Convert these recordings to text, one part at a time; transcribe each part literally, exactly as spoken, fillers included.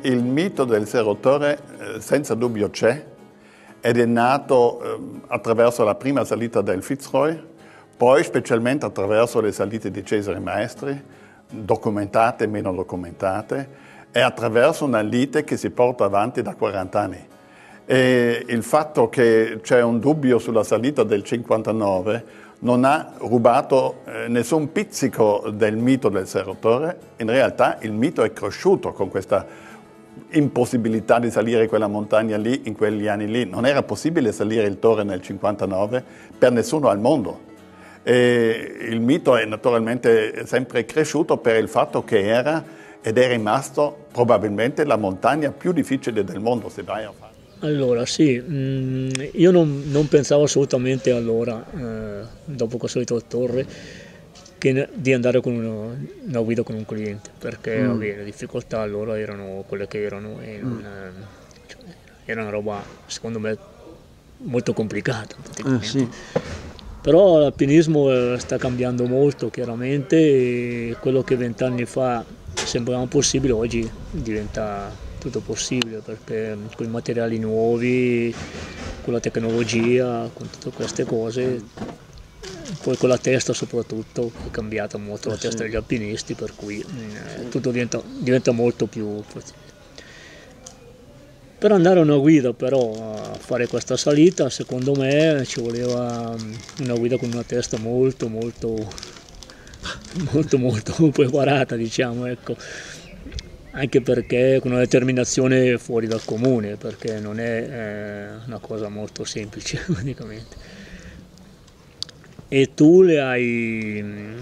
il mito del Cerro Torre eh, senza dubbio c'è ed è nato eh, attraverso la prima salita del Fitzroy, poi specialmente attraverso le salite di Cesare Maestri, documentate e meno documentate, e attraverso una lite che si porta avanti da quaranta anni. E il fatto che c'è un dubbio sulla salita del cinquantanove non ha rubato eh, nessun pizzico del mito del Cerro Torre. In realtà il mito è cresciuto con questa impossibilità di salire quella montagna lì in quegli anni lì. Non era possibile salire il Torre nel cinquantanove per nessuno al mondo. E il mito è naturalmente sempre cresciuto per il fatto che era ed è rimasto probabilmente la montagna più difficile del mondo, se vai a fare. Allora sì, mh, io non, non pensavo assolutamente allora, eh, dopo che ho salito il Torre, che, di andare con una, una guida con un cliente, perché mm. vabbè, le difficoltà allora erano quelle che erano e non, mm. cioè, era una roba secondo me molto complicata Ah, sì. Però l'alpinismo sta cambiando molto chiaramente e quello che vent'anni fa sembrava possibile oggi diventa tutto possibile, perché con i materiali nuovi, con la tecnologia, con tutte queste cose, poi con la testa soprattutto è cambiata molto la testa degli alpinisti, per cui eh, tutto diventa, diventa molto più possibile. Per andare a una guida però a fare questa salita, secondo me ci voleva una guida con una testa molto molto molto molto preparata, diciamo, ecco. Anche perché con una determinazione fuori dal comune, perché non è eh, una cosa molto semplice praticamente. E tu le hai,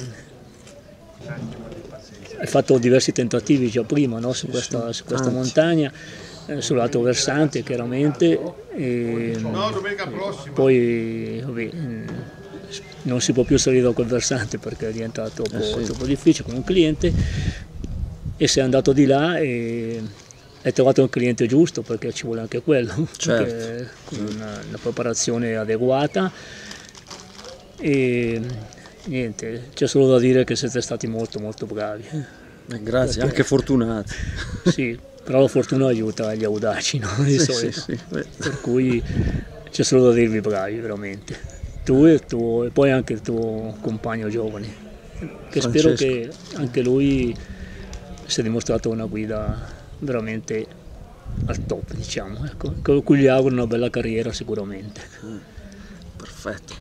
hai fatto diversi tentativi già prima, no? Su questa, su questa montagna, eh, sull'altro versante chiaramente, e poi vabbè, non si può più salire da quel versante perché diventa troppo, eh sì. troppo difficile con un cliente. E sei andato di là e hai trovato un cliente giusto, perché ci vuole anche quello, certo. con una, una preparazione adeguata. E niente, c'è solo da dire che siete stati molto molto bravi. Eh, grazie, perché, anche fortunati. Sì, però la fortuna aiuta gli audaci, no? Di sì, solito. Sì, sì. Per cui c'è solo da dirvi bravi, veramente. Tu e, tu, e poi anche il tuo compagno giovane, che Francesco. Spero che anche lui si è dimostrato una guida veramente al top, diciamo, ecco, con cui gli auguro una bella carriera sicuramente. Mm, perfetto.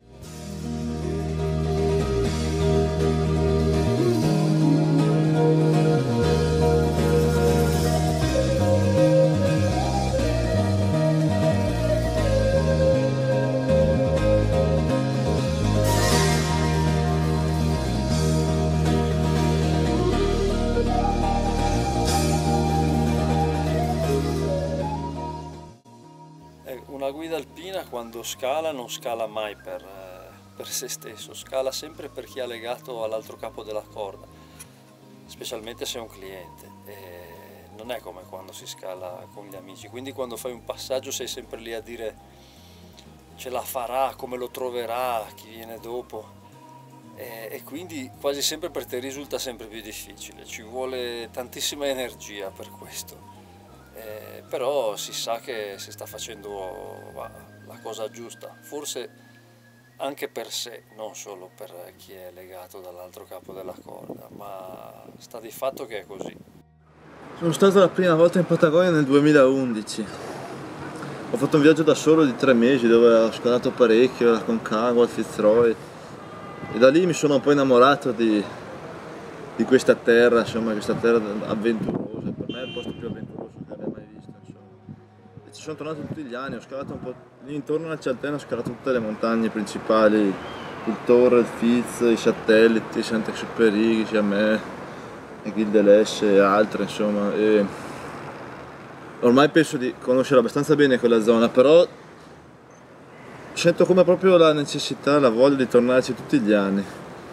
Una guida alpina quando scala non scala mai per, eh, per se stesso, scala sempre per chi ha legato all'altro capo della corda, specialmente se è un cliente. E non è come quando si scala con gli amici, quindi quando fai un passaggio sei sempre lì a dire ce la farà, come lo troverà, chi viene dopo, e, e quindi quasi sempre per te risulta sempre più difficile, ci vuole tantissima energia per questo. Eh, però si sa che si sta facendo va, la cosa giusta, forse anche per sé, non solo per chi è legato dall'altro capo della corda, ma sta di fatto che è così. Sono stato la prima volta in Patagonia nel duemilaundici. Ho fatto un viaggio da solo di tre mesi dove ho scalato parecchio, la Concagua, il Fitzroy, e da lì mi sono un po' innamorato di, di questa terra, insomma, questa terra avventurosa. Per me è il posto più avventuroso che abbia mai visto, insomma. E ci sono tornato tutti gli anni, ho scalato un po' lì intorno al Cialteno, ho scalato tutte le montagne principali, il Torre, il Fiz, i satelliti, Saint-Exupéry, Jamais, Aiguille de l'Esse e altre, insomma. E ormai penso di conoscere abbastanza bene quella zona, però sento come proprio la necessità, la voglia di tornarci tutti gli anni.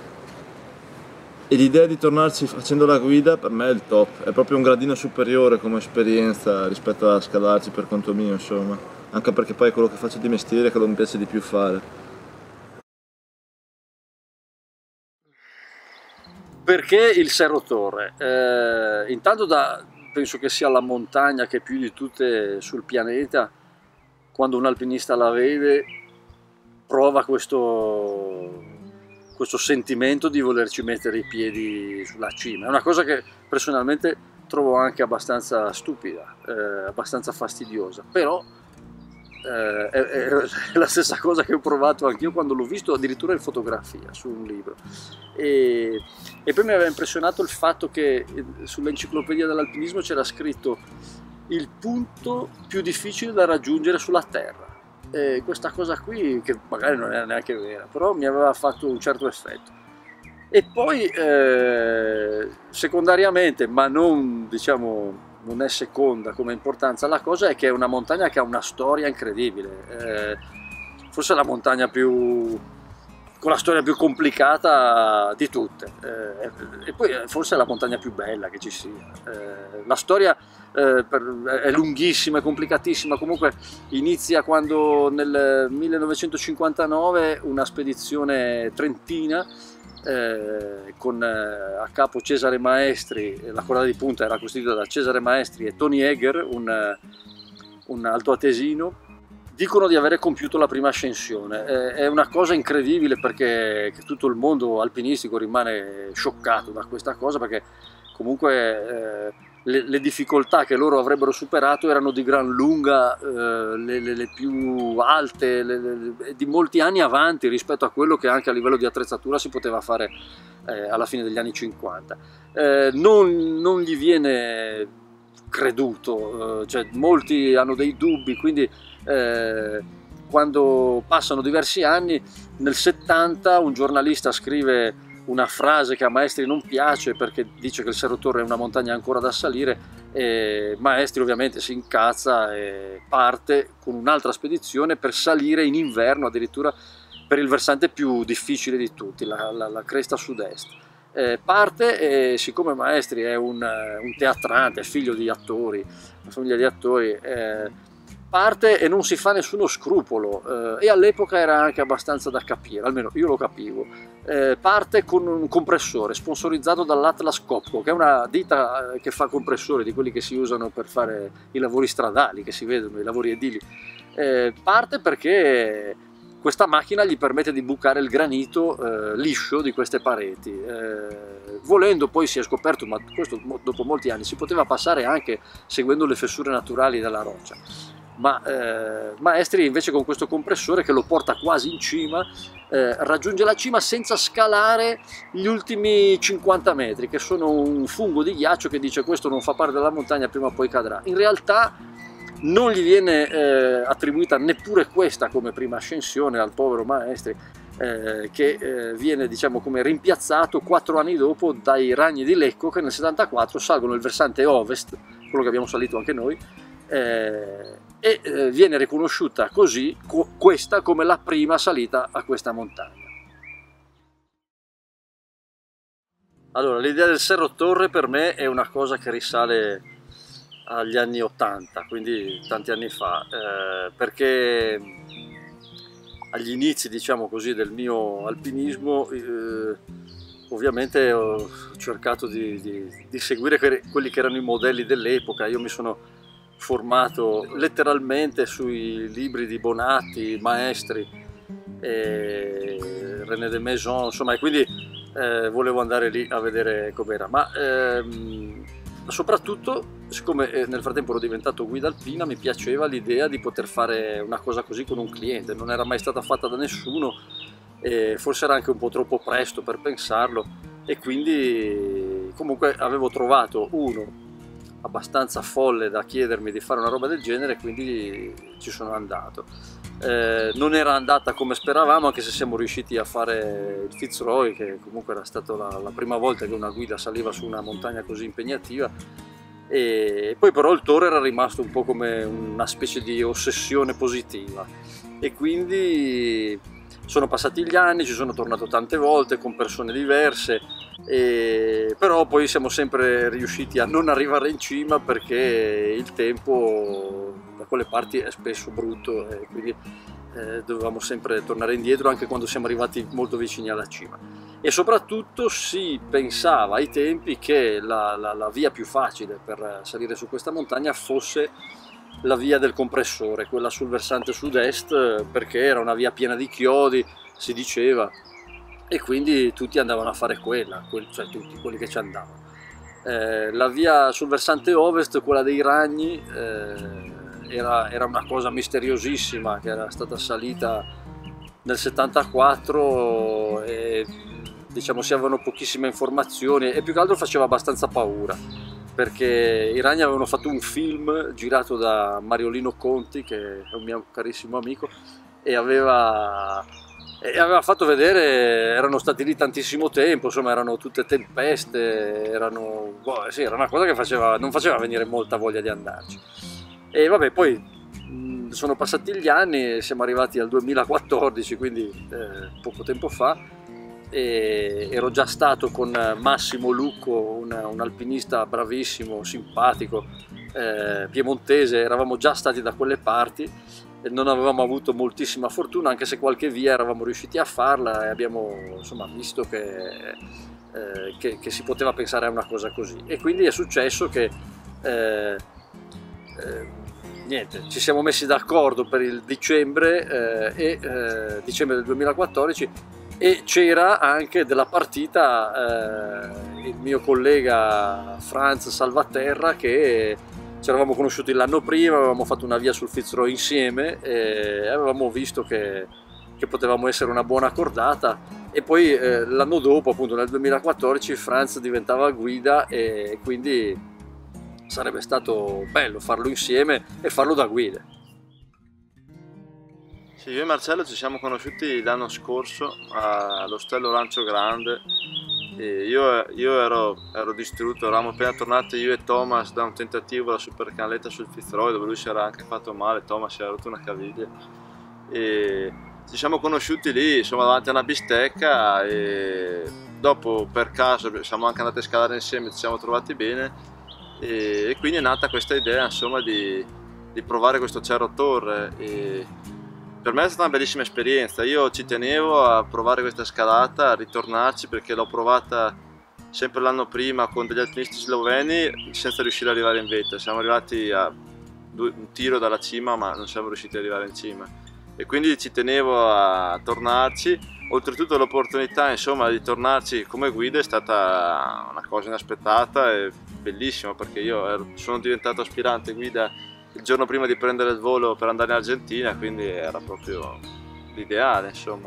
E l'idea di tornarci facendo la guida per me è il top, è proprio un gradino superiore come esperienza rispetto a scalarci per conto mio, insomma, anche perché poi è quello che faccio di mestiere e quello che mi piace di più fare. Perché il Cerro Torre? Eh, intanto da, penso che sia la montagna che più di tutte sul pianeta, quando un alpinista la vede, prova questo, questo sentimento di volerci mettere i piedi sulla cima. È una cosa che personalmente trovo anche abbastanza stupida, eh, abbastanza fastidiosa, però eh, è, è la stessa cosa che ho provato anch'io quando l'ho visto addirittura in fotografia su un libro. E, e poi mi aveva impressionato il fatto che sull'enciclopedia dell'alpinismo c'era scritto il punto più difficile da raggiungere sulla terra. E questa cosa qui, che magari non era neanche vera, però mi aveva fatto un certo effetto. E poi eh, secondariamente, ma non, diciamo, non è seconda come importanza, la cosa è che è una montagna che ha una storia incredibile, eh, forse è la montagna più, con la storia più complicata di tutte, eh, e poi forse è la montagna più bella che ci sia. Eh, la storia eh, per, è lunghissima, è complicatissima, comunque inizia quando nel millenovecentocinquantanove una spedizione trentina Eh, con eh, a capo Cesare Maestri. La cordata di punta era costituita da Cesare Maestri e Tony Eger, un, un altoatesino. Dicono di avere compiuto la prima ascensione. Eh, è una cosa incredibile, perché che tutto il mondo alpinistico rimane scioccato da questa cosa, perché comunque eh, le, le difficoltà che loro avrebbero superato erano di gran lunga eh, le, le, le più alte, le, le, di molti anni avanti rispetto a quello che anche a livello di attrezzatura si poteva fare eh, alla fine degli anni cinquanta. Eh, non, non gli viene creduto, eh, cioè molti hanno dei dubbi, quindi eh, quando passano diversi anni, nel settanta un giornalista scrive una frase che a Maestri non piace, perché dice che il Cerro Torre è una montagna ancora da salire, e Maestri ovviamente si incazza e parte con un'altra spedizione per salire in inverno addirittura per il versante più difficile di tutti, la, la, la cresta sud-est. Eh, parte e siccome Maestri è un, un teatrante, è figlio di attori, una famiglia di attori, eh, parte e non si fa nessuno scrupolo, eh, e all'epoca era anche abbastanza da capire, almeno io lo capivo. Eh, parte con un compressore sponsorizzato dall'Atlas Copco, che è una ditta che fa compressori di quelli che si usano per fare i lavori stradali, che si vedono, i lavori edili. Eh, parte perché questa macchina gli permette di bucare il granito eh, liscio di queste pareti. Eh, volendo, poi si è scoperto, ma questo dopo molti anni, si poteva passare anche seguendo le fessure naturali della roccia. Ma eh, Maestri invece con questo compressore, che lo porta quasi in cima, eh, raggiunge la cima senza scalare gli ultimi cinquanta metri, che sono un fungo di ghiaccio che dice questo non fa parte della montagna, prima o poi cadrà. In realtà non gli viene eh, attribuita neppure questa come prima ascensione al povero Maestri, eh, che eh, viene, diciamo, come rimpiazzato quattro anni dopo dai Ragni di Lecco, che nel settantaquattro salgono il versante ovest, quello che abbiamo salito anche noi, eh, e eh, viene riconosciuta così co questa come la prima salita a questa montagna. Allora, l'idea del Cerro Torre per me è una cosa che risale agli anni ottanta, quindi tanti anni fa, eh, perché agli inizi, diciamo così, del mio alpinismo eh, ovviamente ho cercato di, di, di seguire quelli che erano i modelli dell'epoca. Io mi sono formato letteralmente sui libri di Bonatti, Maestri, e René de Maison, insomma, e quindi eh, volevo andare lì a vedere com'era. Ma ehm, soprattutto, siccome nel frattempo ero diventato guida alpina, mi piaceva l'idea di poter fare una cosa così con un cliente. Non era mai stata fatta da nessuno, e forse era anche un po' troppo presto per pensarlo, e quindi comunque avevo trovato uno abbastanza folle da chiedermi di fare una roba del genere, quindi ci sono andato. Eh, non era andata come speravamo, anche se siamo riusciti a fare il Fitzroy, che comunque era stata la, la prima volta che una guida saliva su una montagna così impegnativa, e poi però il Torre era rimasto un po' come una specie di ossessione positiva, e quindi sono passati gli anni, ci sono tornato tante volte con persone diverse, e però poi siamo sempre riusciti a non arrivare in cima, perché il tempo da quelle parti è spesso brutto, e quindi eh, dovevamo sempre tornare indietro anche quando siamo arrivati molto vicini alla cima. e soprattutto si pensava ai tempi che la, la, la via più facile per salire su questa montagna fosse la via del compressore, quella sul versante sud-est, perché era una via piena di chiodi, si diceva, e quindi tutti andavano a fare quella, cioè tutti quelli che ci andavano. Eh, la via sul versante ovest, quella dei Ragni, eh, era, era una cosa misteriosissima che era stata salita nel settantaquattro e diciamo si avevano pochissime informazioni e più che altro faceva abbastanza paura, perché i Ragni avevano fatto un film girato da Mariolino Conti, che è un mio carissimo amico, e aveva, e aveva fatto vedere, erano stati lì tantissimo tempo, insomma erano tutte tempeste, erano, boh, sì, era una cosa che faceva, non faceva venire molta voglia di andarci. E vabbè, poi mh, sono passati gli anni e siamo arrivati al duemilaquattordici, quindi eh, poco tempo fa, e ero già stato con Massimo Lucco, un, un alpinista bravissimo, simpatico, eh, piemontese, eravamo già stati da quelle parti e non avevamo avuto moltissima fortuna, anche se qualche via eravamo riusciti a farla e abbiamo insomma visto che, eh, che, che si poteva pensare a una cosa così. E quindi è successo che eh, eh, niente, ci siamo messi d'accordo per il dicembre, eh, e, eh, dicembre del duemilaquattordici, e c'era anche della partita eh, il mio collega Franz Salvaterra, che ci eravamo conosciuti l'anno prima, avevamo fatto una via sul Fitzroy insieme e avevamo visto che, che potevamo essere una buona cordata, e poi eh, l'anno dopo, appunto nel duemilaquattordici, Franz diventava guida e quindi sarebbe stato bello farlo insieme e farlo da guida. Sì, io e Marcello ci siamo conosciuti l'anno scorso all'Ostello Rancio Grande. E io io ero, ero distrutto, eravamo appena tornati io e Thomas da un tentativo alla super canaletta sul Fitzroy, dove lui si era anche fatto male, Thomas si era rotto una caviglia. E ci siamo conosciuti lì, insomma, davanti a una bistecca, e dopo per caso siamo anche andati a scalare insieme, ci siamo trovati bene, e, e quindi è nata questa idea, insomma, di, di provare questo Cerro Torre. E per me è stata una bellissima esperienza, io ci tenevo a provare questa scalata, a ritornarci, perché l'ho provata sempre l'anno prima con degli alpinisti sloveni senza riuscire ad arrivare in vetta. Siamo arrivati a due, un tiro dalla cima, ma non siamo riusciti ad arrivare in cima, e quindi ci tenevo a tornarci. Oltretutto l'opportunità, insomma, di tornarci come guida è stata una cosa inaspettata e bellissima, perché io ero, sono diventato aspirante guida il giorno prima di prendere il volo per andare in Argentina, quindi era proprio l'ideale, insomma.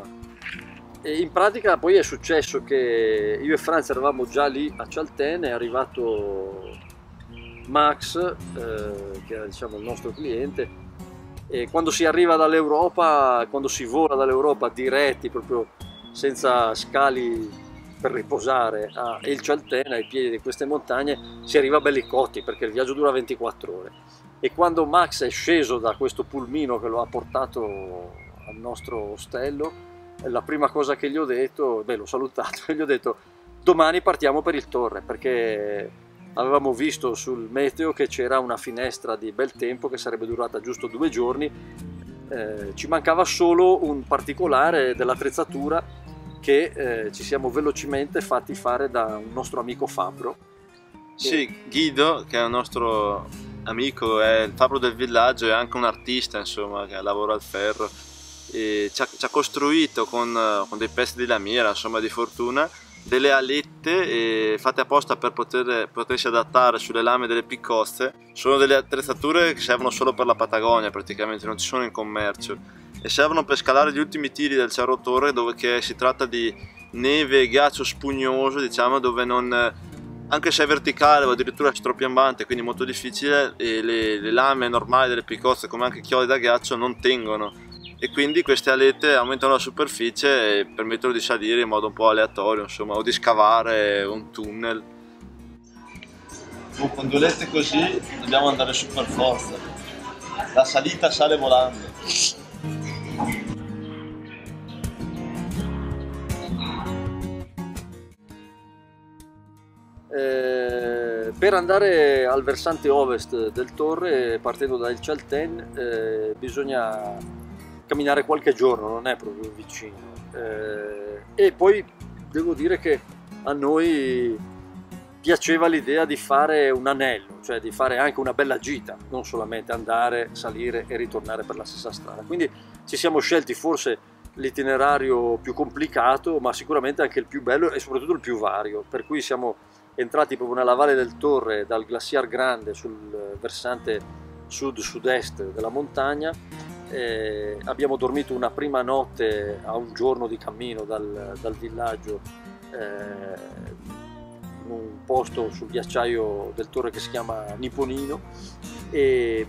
E in pratica poi è successo che io e Franz eravamo già lì a Chaltén, è arrivato Max, eh, che era, diciamo, il nostro cliente, e quando si arriva dall'Europa, quando si vola dall'Europa diretti, proprio senza scali per riposare a El Chaltén, ai piedi di queste montagne, si arriva belli cotti, perché il viaggio dura ventiquattro ore. E quando Max è sceso da questo pulmino che lo ha portato al nostro ostello, la prima cosa che gli ho detto, beh, l'ho salutato e gli ho detto: domani partiamo per il Torre, perché avevamo visto sul meteo che c'era una finestra di bel tempo che sarebbe durata giusto due giorni, eh, ci mancava solo un particolare dell'attrezzatura che eh, ci siamo velocemente fatti fare da un nostro amico fabbro. Sì, Guido, che è un nostro amico, è il fabbro del villaggio, è anche un artista, insomma, che lavora al ferro, e ci ha, ci ha costruito con, con dei pezzi di lamiera, insomma, di fortuna, delle alette eh, fatte apposta per poter, potersi adattare sulle lame delle piccozze. Sono delle attrezzature che servono solo per la Patagonia, praticamente non ci sono in commercio, e servono per scalare gli ultimi tiri del Cerro Torre, dove che si tratta di neve e ghiaccio spugnoso, diciamo, dove non, anche se è verticale o addirittura stropiambante, quindi molto difficile, e le, le lame normali delle piccozze, come anche chiodi da ghiaccio, non tengono, e quindi queste alette aumentano la superficie e permettono di salire in modo un po' aleatorio, insomma, o di scavare un tunnel. Oh, con due alette così dobbiamo andare su per forza, la salita sale volando. Eh, per andare al versante ovest del Torre, partendo da El Chaltén, eh, bisogna camminare qualche giorno, non è proprio vicino, eh, e poi devo dire che a noi piaceva l'idea di fare un anello, cioè di fare anche una bella gita, non solamente andare, salire e ritornare per la stessa strada. Quindi ci siamo scelti forse l'itinerario più complicato, ma sicuramente anche il più bello e soprattutto il più vario, per cui siamo entrati proprio nella Valle del Torre dal Glaciar Grande sul versante sud-sud-est della montagna. Eh, abbiamo dormito una prima notte a un giorno di cammino dal, dal villaggio eh, in un posto sul ghiacciaio del Torre che si chiama Niponino, e,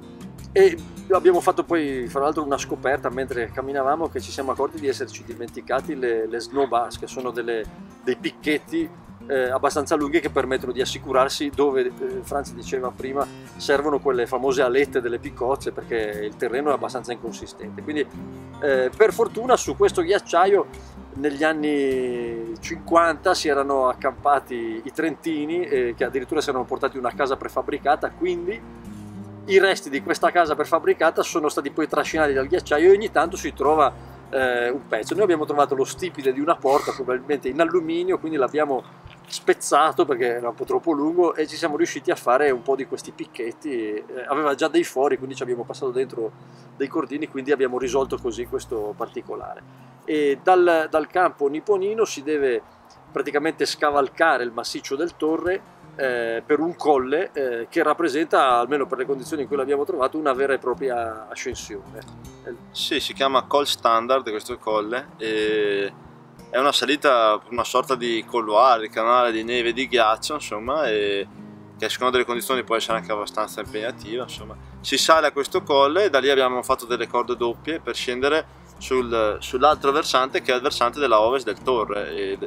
e abbiamo fatto poi fra l'altro una scoperta mentre camminavamo, che ci siamo accorti di esserci dimenticati le, le snow bus, che sono delle, dei picchetti Eh, abbastanza lunghe che permettono di assicurarsi dove, eh, Franz diceva prima, servono quelle famose alette delle piccozze, perché il terreno è abbastanza inconsistente. Quindi eh, per fortuna su questo ghiacciaio negli anni cinquanta si erano accampati i trentini, eh, che addirittura si erano portati una casa prefabbricata, quindi i resti di questa casa prefabbricata sono stati poi trascinati dal ghiacciaio e ogni tanto si trova eh, un pezzo. Noi abbiamo trovato lo stipite di una porta, probabilmente in alluminio, quindi l'abbiamo spezzato perché era un po' troppo lungo e ci siamo riusciti a fare un po' di questi picchetti. Eh, aveva già dei fori, quindi ci abbiamo passato dentro dei cordini, quindi abbiamo risolto così questo particolare. E dal, dal campo niponino si deve praticamente scavalcare il massiccio del Torre eh, per un colle eh, che rappresenta, almeno per le condizioni in cui l'abbiamo trovato, una vera e propria ascensione. Sì, si chiama Col Standard questo colle, e è una salita, una sorta di couloir, canale di neve e di ghiaccio, insomma, e che a seconda delle condizioni può essere anche abbastanza impegnativa, insomma. Si sale a questo colle e da lì abbiamo fatto delle corde doppie per scendere sul, sull'altro versante, che è il versante della ovest del Torre, e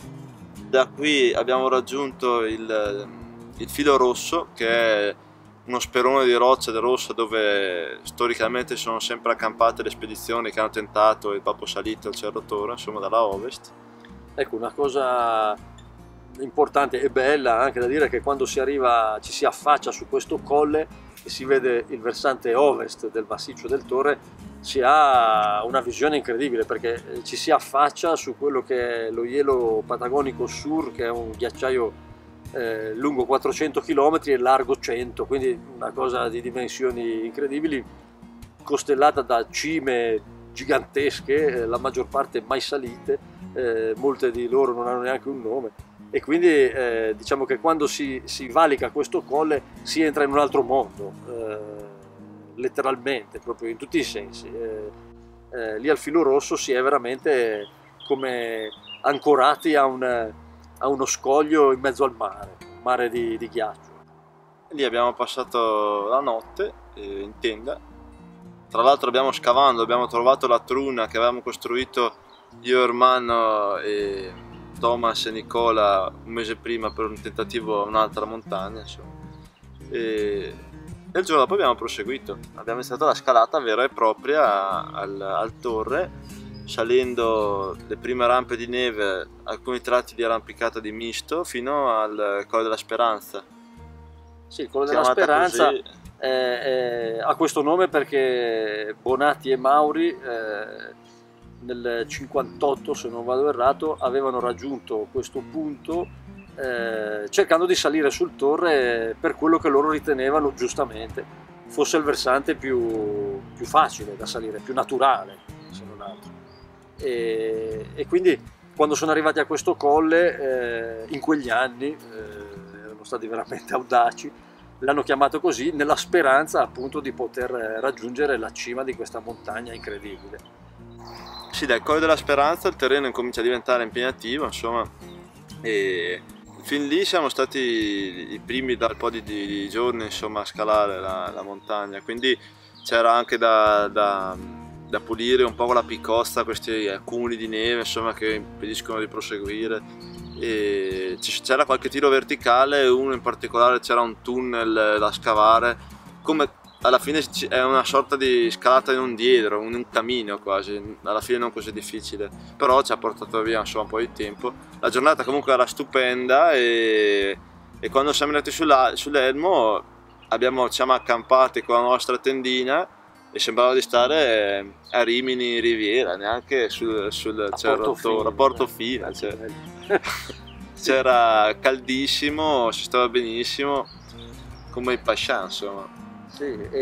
da qui abbiamo raggiunto il, il filo rosso, che è uno sperone di roccia del rosso dove storicamente sono sempre accampate le spedizioni che hanno tentato il Babbo Salito al Cerro Torre, insomma, dalla ovest. Ecco, una cosa importante e bella anche da dire è che quando si arriva, ci si affaccia su questo colle e si vede il versante ovest del massiccio del Torre, si ha una visione incredibile, perché ci si affaccia su quello che è lo Hielo Patagonico Sur, che è un ghiacciaio Eh, lungo quattrocento chilometri e largo cento, quindi una cosa di dimensioni incredibili, costellata da cime gigantesche, eh, la maggior parte mai salite, eh, molte di loro non hanno neanche un nome, e quindi eh, diciamo che quando si, si valica questo colle si entra in un altro mondo, eh, letteralmente, proprio in tutti i sensi. Eh, eh, lì al filo rosso si è veramente come ancorati a un a uno scoglio in mezzo al mare, un mare di, di ghiaccio. Lì abbiamo passato la notte eh, in tenda. Tra l'altro abbiamo scavando, abbiamo trovato la truna che avevamo costruito io, Ermanno e Thomas e Nicola un mese prima per un tentativo a un'altra montagna, insomma. E, e il giorno dopo abbiamo proseguito, abbiamo iniziato la scalata vera e propria al, al Torre, salendo le prime rampe di neve, alcuni tratti di arrampicata di misto, fino al Colle della Speranza. Sì, il Colle della Speranza è, è, ha questo nome perché Bonatti e Mauri eh, nel cinquantotto, se non vado errato, avevano raggiunto questo punto eh, cercando di salire sul Torre per quello che loro ritenevano giustamente fosse il versante più, più facile da salire, più naturale, se non altro. E, e quindi quando sono arrivati a questo colle, eh, in quegli anni, eh, erano stati veramente audaci, l'hanno chiamato così nella speranza appunto di poter raggiungere la cima di questa montagna incredibile. Sì, dal Colle della Speranza il terreno incomincia a diventare impegnativo, insomma, e fin lì siamo stati i primi da un po' di, di giorni, insomma, a scalare la, la montagna, quindi c'era anche da, da da pulire un po' con la piccosta questi accumuli di neve, insomma, che impediscono di proseguire, e c'era qualche tiro verticale, uno in particolare c'era un tunnel da scavare, come alla fine è una sorta di scalata in un diedro, un cammino quasi, alla fine non così difficile, però ci ha portato via, insomma, un po' di tempo. La giornata comunque era stupenda, e, e quando siamo andati sull'Elmo abbiamo, ci siamo accampati con la nostra tendina e sembrava di stare a Rimini Riviera, neanche sul, sul Cerro Torre, a Portofino. Cioè. C'era caldissimo, si stava benissimo, come il Pascià, insomma. Sì,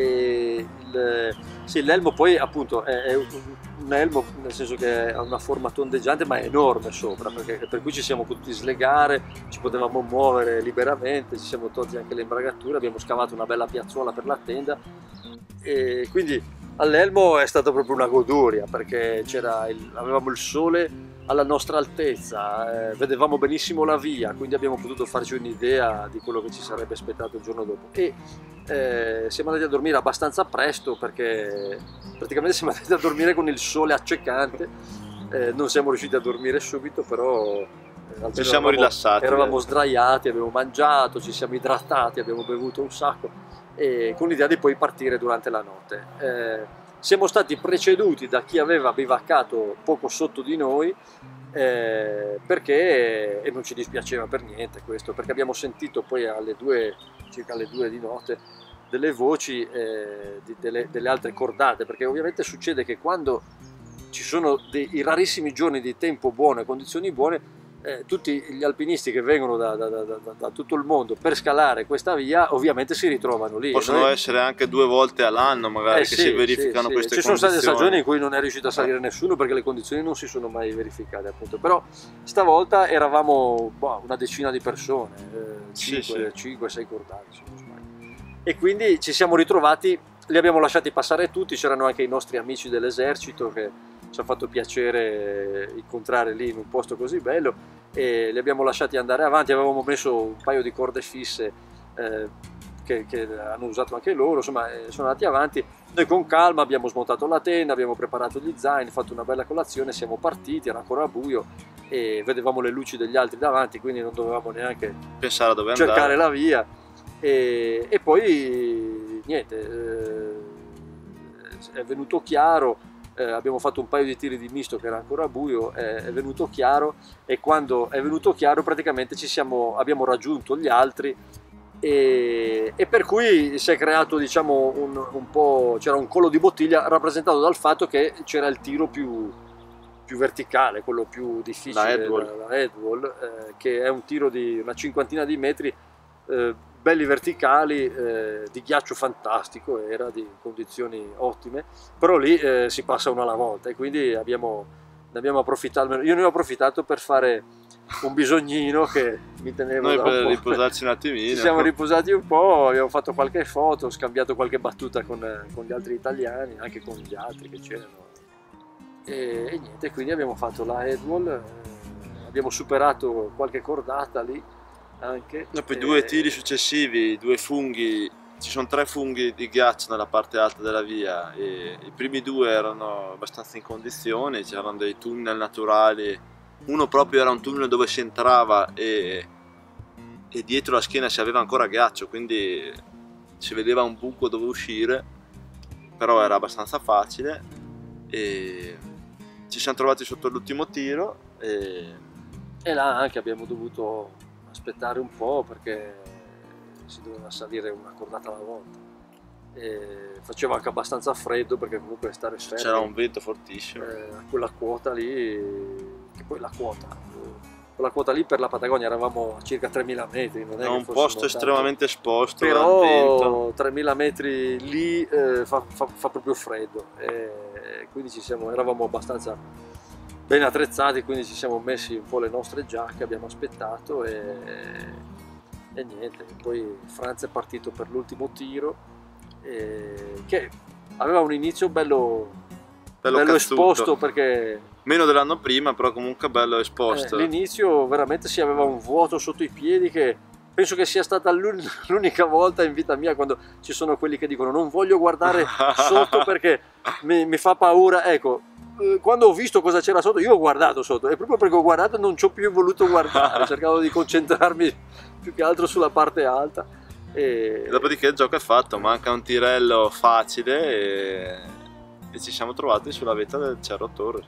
e il, sì, l'elmo poi appunto è, è un elmo nel senso che ha una forma tondeggiante ma è enorme sopra, perché, per cui ci siamo potuti slegare, ci potevamo muovere liberamente, ci siamo tolti anche le imbragature, abbiamo scavato una bella piazzuola per la tenda e quindi all'elmo è stata proprio una goduria perché c'era il, avevamo il sole alla nostra altezza, eh, vedevamo benissimo la via, quindi abbiamo potuto farci un'idea di quello che ci sarebbe aspettato il giorno dopo. E eh, siamo andati a dormire abbastanza presto perché praticamente siamo andati a dormire con il sole accecante, eh, non siamo riusciti a dormire subito, però eh, ci siamo eravamo, rilassati. Eravamo sdraiati, abbiamo mangiato, ci siamo idratati, abbiamo bevuto un sacco, e con l'idea di poi partire durante la notte. Eh, Siamo stati preceduti da chi aveva bivaccato poco sotto di noi eh, perché, e non ci dispiaceva per niente questo, perché abbiamo sentito poi alle due, circa alle due di notte delle voci eh, di, delle, delle altre cordate, perché ovviamente succede che quando ci sono dei rarissimi giorni di tempo buono e condizioni buone, Eh, tutti gli alpinisti che vengono da, da, da, da, da tutto il mondo per scalare questa via ovviamente si ritrovano lì. Possono Noi... essere anche due volte all'anno magari eh, che sì, si verificano sì, queste sì. Ci condizioni. sono state stagioni in cui non è riuscito a salire nessuno perché le condizioni non si sono mai verificate, appunto. Però stavolta eravamo boh, una decina di persone, eh, cinque sei cordate se non sbaglio. E quindi ci siamo ritrovati, li abbiamo lasciati passare tutti, c'erano anche i nostri amici dell'esercito che ci ha fatto piacere incontrare lì in un posto così bello e li abbiamo lasciati andare avanti. Avevamo messo un paio di corde fisse eh, che, che hanno usato anche loro, insomma eh, sono andati avanti. Noi con calma abbiamo smontato la tenda, abbiamo preparato gli zaini, fatto una bella colazione, siamo partiti, era ancora buio e vedevamo le luci degli altri davanti, quindi non dovevamo neanche pensare a dove cercare andare. la via e, e poi niente, eh, è venuto chiaro. Eh, abbiamo fatto un paio di tiri di misto che era ancora buio, eh, è venuto chiaro e quando è venuto chiaro praticamente ci siamo, abbiamo raggiunto gli altri e, e per cui si è creato diciamo un, un po', c'era un collo di bottiglia rappresentato dal fatto che c'era il tiro più, più verticale, quello più difficile, la head wall, la, la head wall eh, che è un tiro di una cinquantina di metri eh, belli verticali, eh, di ghiaccio fantastico, era di condizioni ottime, però lì eh, si passa una alla volta e quindi abbiamo, ne abbiamo approfittato, io ne ho approfittato per fare un bisognino che mi teneva noi da per un po'. riposarci un attimino, ci siamo riposati un po', abbiamo fatto qualche foto, scambiato qualche battuta con, con gli altri italiani, anche con gli altri che c'erano e, e niente, quindi abbiamo fatto la headwall, eh, abbiamo superato qualche cordata lì anche. Dopo i e... due tiri successivi, due funghi, ci sono tre funghi di ghiaccio nella parte alta della via e i primi due erano abbastanza in condizioni, c'erano dei tunnel naturali, uno proprio era un tunnel dove si entrava e, e dietro la schiena si aveva ancora ghiaccio, quindi si vedeva un buco dove uscire, però era abbastanza facile e ci siamo trovati sotto l'ultimo tiro e... e là anche abbiamo dovuto aspettare un po' perché si doveva salire una cordata alla volta e faceva anche abbastanza freddo perché comunque stare fermi c'era un vento fortissimo eh, a quella quota lì, che poi la quota quella quota lì per la Patagonia eravamo a circa tremila metri, non è, è che un posto tanto, estremamente esposto, però tremila metri lì eh, fa, fa, fa proprio freddo e quindi ci siamo, eravamo abbastanza ben attrezzati, quindi ci siamo messi un po' le nostre giacche, abbiamo aspettato e, e niente, poi Franz è partito per l'ultimo tiro e, che aveva un inizio bello, bello, bello esposto perché meno dell'anno prima, però comunque bello esposto. Eh, l'inizio veramente si aveva un vuoto sotto i piedi che penso che sia stata l'unica volta in vita mia quando ci sono quelli che dicono non voglio guardare sotto perché mi, mi fa paura, ecco. Quando ho visto cosa c'era sotto, io ho guardato sotto e proprio perché ho guardato non ci ho più voluto guardare, cercavo di concentrarmi più che altro sulla parte alta e... e dopodiché il gioco è fatto, manca un tirello facile e, e ci siamo trovati sulla vetta del Cerro Torre.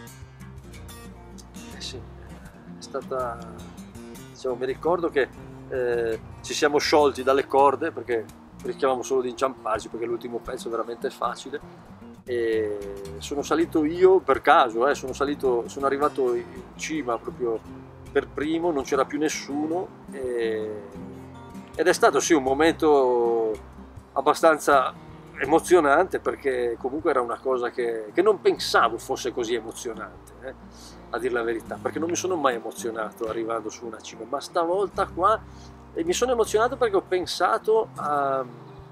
Eh sì, è stata, diciamo, mi ricordo che eh, ci siamo sciolti dalle corde perché rischiavamo solo di inciamparci perché l'ultimo pezzo è veramente facile. E sono salito io per caso, eh, sono, salito, sono arrivato in cima proprio per primo, non c'era più nessuno e, ed è stato sì un momento abbastanza emozionante, perché comunque era una cosa che, che non pensavo fosse così emozionante, eh, a dir la verità, perché non mi sono mai emozionato arrivando su una cima, ma stavolta qua e mi sono emozionato perché ho pensato a,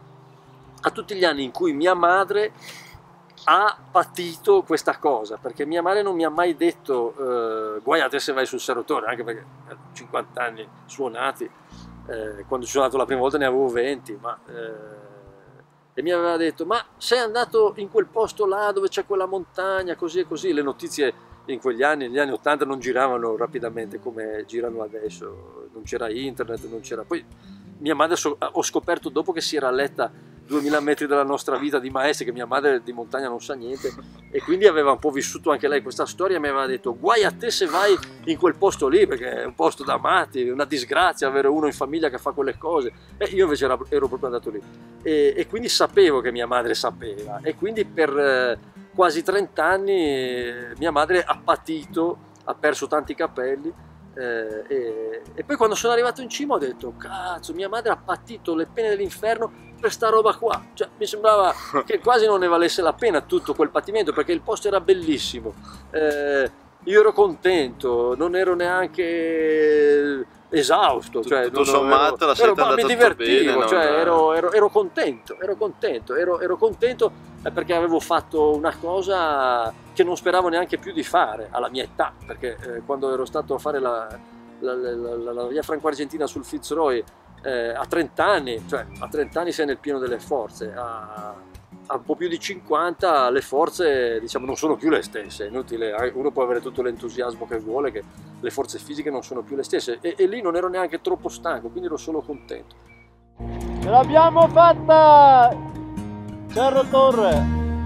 a tutti gli anni in cui mia madre ha patito questa cosa, perché mia madre non mi ha mai detto eh, guai a te se vai sul serotore, anche perché a cinquanta anni suonati, eh, quando ci sono andato la prima volta ne avevo venti, ma eh, e mi aveva detto ma sei andato in quel posto là dove c'è quella montagna, così e così. Le notizie in quegli anni, negli anni ottanta, non giravano rapidamente come girano adesso, non c'era internet, non c'era. Poi mia madre, so, ho scoperto dopo che si era letta duemila metri della nostra vita di maestri, che mia madre di montagna non sa niente, e quindi aveva un po' vissuto anche lei questa storia. Mi aveva detto guai a te se vai in quel posto lì, perché è un posto da matti, è una disgrazia avere uno in famiglia che fa quelle cose. E io invece ero, ero proprio andato lì e, e quindi sapevo che mia madre sapeva, e quindi per eh, quasi trenta anni eh, mia madre ha patito, ha perso tanti capelli. Eh, e, e poi quando sono arrivato in cima ho detto cazzo, mia madre ha patito le pene dell'inferno per sta roba qua, cioè mi sembrava che quasi non ne valesse la pena tutto quel patimento, perché il posto era bellissimo, eh, io ero contento, non ero neanche esausto, cioè tutto non, sommato ero, la scelta ero, è andata mi divertivo, bene, cioè, non... ero, ero, ero contento, ero contento, ero, ero contento perché avevo fatto una cosa che non speravo neanche più di fare alla mia età, perché eh, quando ero stato a fare la, la, la, la, la via franco-argentina sul Fitzroy eh, a trenta anni, cioè a trenta anni sei nel pieno delle forze, a, a un po' più di cinquanta le forze, diciamo, non sono più le stesse, è inutile, uno può avere tutto l'entusiasmo che vuole, che le forze fisiche non sono più le stesse, e, e lì non ero neanche troppo stanco, quindi ero solo contento. Ce l'abbiamo fatta! Cerro Torre!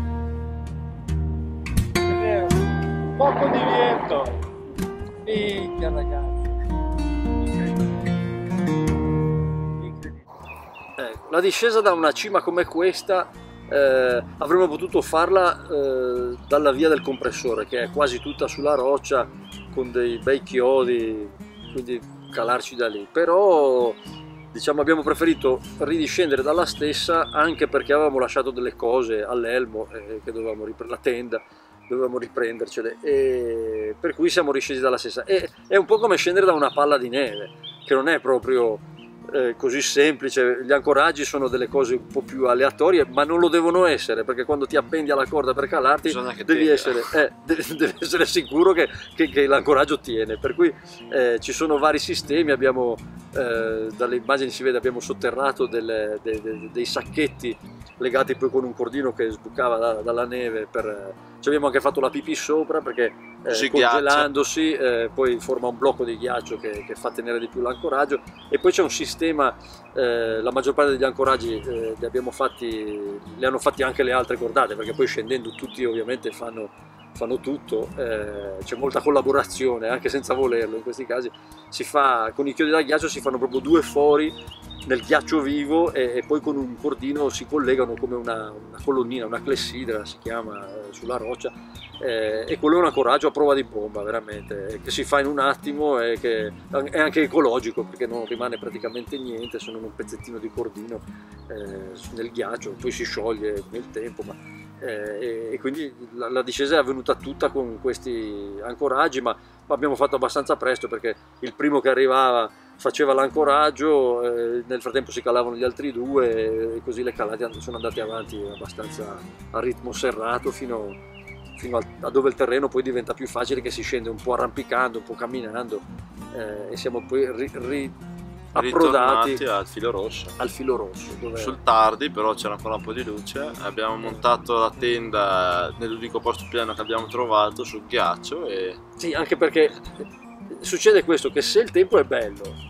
Un poco di vento! Minchia ragazzi! Ecco, la discesa da una cima come questa eh, avremmo potuto farla eh, dalla via del compressore, che è quasi tutta sulla roccia con dei bei chiodi, quindi calarci da lì, però diciamo abbiamo preferito ridiscendere dalla stessa, anche perché avevamo lasciato delle cose all'elmo, eh, che dovevamo riprendere, la tenda, dovevamo riprendercele, e per cui siamo riscesi dalla stessa. E è un po' come scendere da una palla di neve, che non è proprio eh, così semplice. Gli ancoraggi sono delle cose un po' più aleatorie, ma non lo devono essere, perché quando ti appendi alla corda per calarti devi essere, eh, devi, devi essere sicuro che, che, che l'ancoraggio tiene, per cui eh, ci sono vari sistemi. Abbiamo eh, dalle immagini si vede, abbiamo sotterrato delle, de, de, dei sacchetti legati poi con un cordino che sbucava da, dalla neve, per, ci abbiamo anche fatto la pipì sopra, perché eh, congelandosi eh, poi forma un blocco di ghiaccio che, che fa tenere di più l'ancoraggio. E poi c'è un sistema, eh, la maggior parte degli ancoraggi eh, li abbiamo fatti, li hanno fatti anche le altre cordate, perché poi scendendo tutti ovviamente fanno, fanno tutto, eh, c'è molta collaborazione anche senza volerlo. In questi casi si fa, con i chiodi da ghiaccio si fanno proprio due fori nel ghiaccio vivo, e, e poi con un cordino si collegano come una, una colonnina, una clessidra si chiama, eh, sulla roccia, eh, e quello è un ancoraggio a prova di bomba veramente, che si fa in un attimo e che è anche ecologico, perché non rimane praticamente niente, sono un pezzettino di cordino eh, nel ghiaccio, poi si scioglie nel tempo, ma, eh, e, e quindi la, la discesa è avvenuta tutta con questi ancoraggi, ma abbiamo fatto abbastanza presto, perché il primo che arrivava faceva l'ancoraggio, eh, nel frattempo si calavano gli altri due, e così le calate sono andate avanti abbastanza a ritmo serrato fino, fino a, a dove il terreno poi diventa più facile, che si scende un po' arrampicando, un po' camminando, eh, e siamo poi ri, ri, approdati al filo rosso, al filo rosso dove... sul tardi, però c'era ancora un po' di luce. Abbiamo montato la tenda nell'unico posto piano che abbiamo trovato sul ghiaccio, e sì, anche perché succede questo, che se il tempo è bello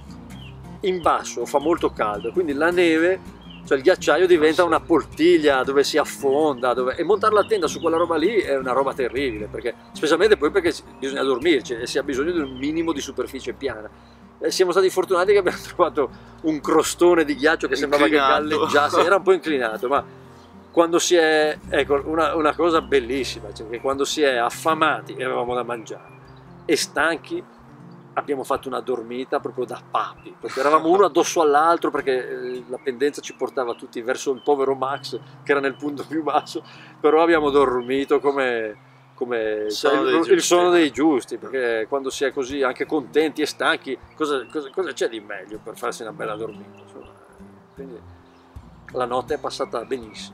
in basso fa molto caldo, quindi la neve, cioè il ghiacciaio diventa una poltiglia dove si affonda, dove... e montare la tenda su quella roba lì è una roba terribile, perché specialmente poi perché bisogna dormirci e si ha bisogno di un minimo di superficie piana. E siamo stati fortunati che abbiamo trovato un crostone di ghiaccio che sembrava Inclinato. che galleggiasse, era un po' inclinato, ma quando si è, ecco, una, una cosa bellissima, cioè che quando si è affamati e avevamo da mangiare e stanchi, abbiamo fatto una dormita proprio da papi, perché eravamo uno addosso all'altro, perché la pendenza ci portava tutti verso il povero Max che era nel punto più basso, però abbiamo dormito come, come Sonno cioè, dei il, il giusti. sonno dei giusti, perché quando si è così anche contenti e stanchi, cosa, cosa, cosa c'è di meglio per farsi una bella dormita, insomma. Quindi la notte è passata benissimo.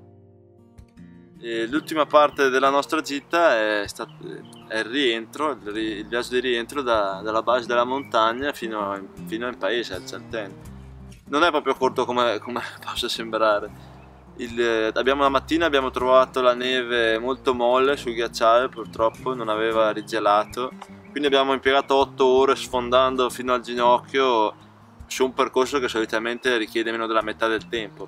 L'ultima parte della nostra gita è, stato, è il rientro, il, ri, il viaggio di rientro da, dalla base della montagna fino, a, fino in paese, al Centeno. Non è proprio corto come, come possa sembrare. Il, abbiamo, la mattina abbiamo trovato la neve molto molle sul ghiacciaio, purtroppo non aveva rigelato, quindi abbiamo impiegato otto ore sfondando fino al ginocchio su un percorso che solitamente richiede meno della metà del tempo.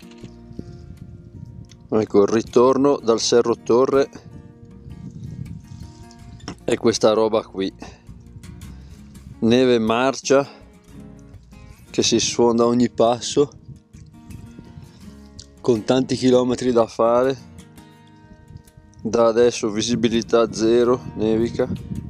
Ecco, il ritorno dal Cerro Torre è questa roba qui, neve marcia che si sfonda a ogni passo, con tanti chilometri da fare, da adesso visibilità zero, nevica,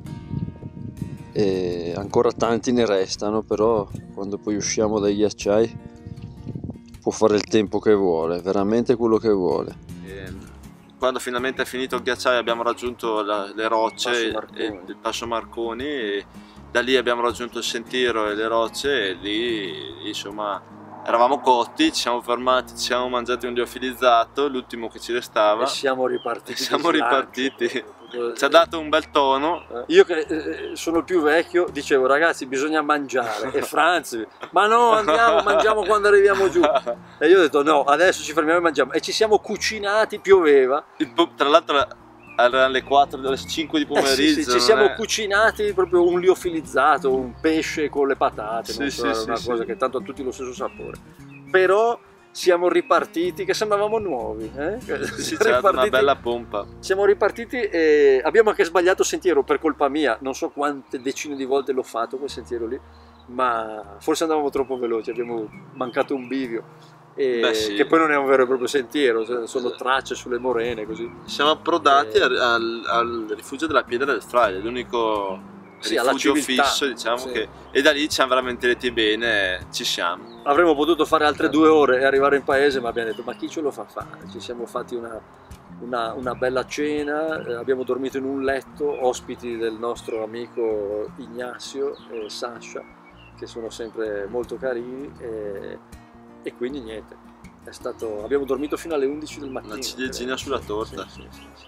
e ancora tanti ne restano, però quando poi usciamo dai ghiacciai può fare il tempo che vuole, veramente quello che vuole. E quando finalmente è finito il ghiacciaio abbiamo raggiunto la, le rocce e il Passo Marconi, e da lì abbiamo raggiunto il sentiero e le rocce, e lì insomma eravamo cotti, ci siamo fermati, ci siamo mangiati un liofilizzato, l'ultimo che ci restava, E siamo ripartiti. siamo di slancio. ripartiti. Ci ha dato un bel tono. Io che eh, sono il più vecchio dicevo ragazzi bisogna mangiare, e Franz ma no, andiamo, mangiamo quando arriviamo giù, e io ho detto no, adesso ci fermiamo e mangiamo, e ci siamo cucinati, pioveva, Il po- tra l'altro erano le quattro, alle cinque di eh, pomeriggio. sì, sì, ci non siamo è- cucinati proprio un liofilizzato, un pesce con le patate, non Sì, so, sì, era una sì, cosa sì. che tanto ha tutti lo stesso sapore, però siamo ripartiti che sembravamo nuovi, eh? Sì, c'era una Ripartiti- bella pompa. Siamo ripartiti e abbiamo anche sbagliato sentiero per colpa mia, non so quante decine di volte l'ho fatto quel sentiero lì, ma forse andavamo troppo veloci, abbiamo mancato un bivio, e Beh, sì. che poi non è un vero e proprio sentiero, cioè sono tracce sulle morene così. Siamo approdati Eh. al, al- al rifugio della Piedra del Fraile, l'unico Sì, alla rifugio civiltà, fisso, diciamo, sì. che, e da lì ci siamo veramente detti bene, ci siamo. Avremmo potuto fare altre due ore e arrivare in paese, ma abbiamo detto ma chi ce lo fa fare? Ci siamo fatti una, una, una bella cena, eh, abbiamo dormito in un letto, ospiti del nostro amico Ignazio e Sasha, che sono sempre molto carini, e, e quindi niente, è stato, abbiamo dormito fino alle undici del mattino. Una ciliegina Sì, sulla sì, torta. sì, sì, sì.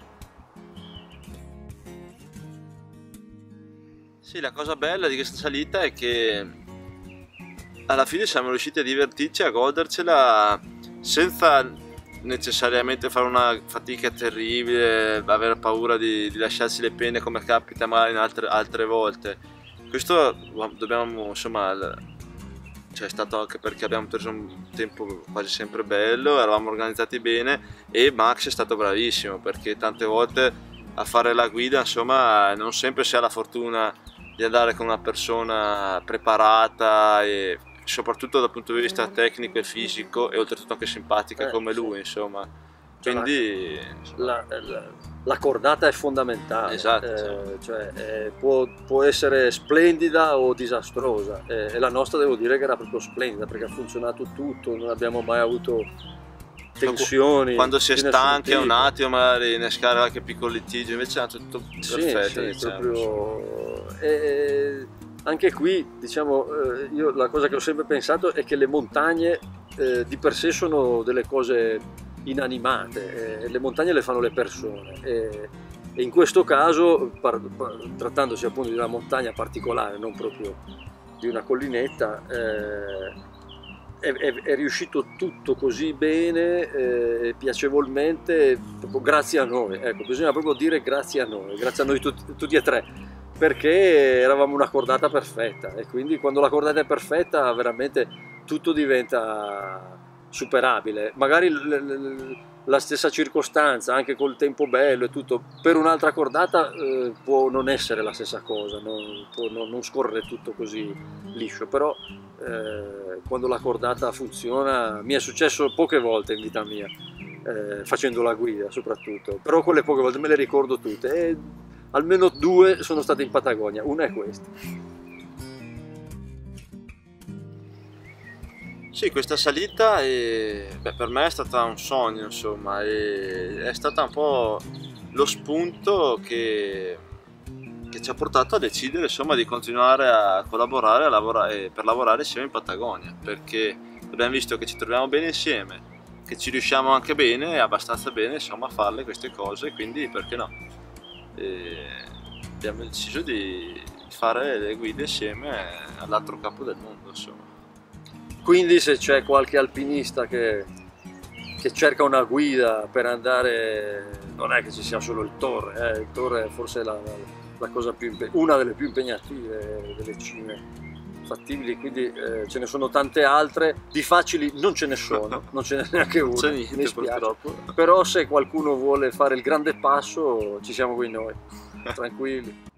Sì, la cosa bella di questa salita è che alla fine siamo riusciti a divertirci, a godercela senza necessariamente fare una fatica terribile, avere paura di, di lasciarsi le penne come capita magari in altre, altre volte. Questo dobbiamo, insomma, cioè è stato anche perché abbiamo preso un tempo quasi sempre bello, eravamo organizzati bene, e Max è stato bravissimo, perché tante volte a fare la guida, insomma, non sempre si ha la fortuna di andare con una persona preparata, e soprattutto dal punto di vista tecnico e fisico, e oltretutto anche simpatica Eh, come sì. lui, insomma. Cioè, Quindi La, la, la cordata è fondamentale, Esatto, eh, sì. cioè, eh, può, può essere splendida o disastrosa, eh, e la nostra devo dire che era proprio splendida, perché ha funzionato tutto, non abbiamo mai avuto tensioni. quando si è di nessun stanchi è un tipo. attimo magari innescare qualche piccolo litigio, invece è tutto Sì, perfetto, sì, diciamo. proprio. E anche qui, diciamo, eh, io la cosa che ho sempre pensato è che le montagne eh, di per sé sono delle cose inanimate, eh, le montagne le fanno le persone, e, e in questo caso, par, par, trattandosi appunto di una montagna particolare, non proprio di una collinetta, eh, è, è, è riuscito tutto così bene, eh, piacevolmente, proprio grazie a noi, ecco, bisogna proprio dire grazie a noi, grazie a noi tutti, tutti e tre, perché eravamo una cordata perfetta, e quindi quando la cordata è perfetta veramente tutto diventa superabile. Magari l- l- la stessa circostanza, anche col tempo bello e tutto, per un'altra cordata eh, può non essere la stessa cosa, non, può non, non scorrere tutto così liscio, però eh, quando la cordata funziona, mi è successo poche volte in vita mia, eh, facendo la guida soprattutto, però quelle poche volte me le ricordo tutte e almeno due sono state in Patagonia, una è questa. Sì, questa salita è, beh, per me è stata un sogno, insomma, e è stata un po' lo spunto che, che ci ha portato a decidere, insomma, di continuare a collaborare a lavorare, per lavorare insieme in Patagonia, perché abbiamo visto che ci troviamo bene insieme, che ci riusciamo anche bene, abbastanza bene, insomma, a farle queste cose, quindi perché no? E abbiamo deciso di fare le guide insieme all'altro capo del mondo, insomma. Quindi se c'è qualche alpinista che, che cerca una guida per andare, non è che ci sia solo il Torre, eh, il Torre è forse la, la cosa più, una delle più impegnative delle cime fattibili, quindi eh, ce ne sono tante altre, di facili non ce ne sono, non ce n'è neanche una, c'è niente, mi spiace. purtroppo. Però se qualcuno vuole fare il grande passo ci siamo qui noi, tranquilli.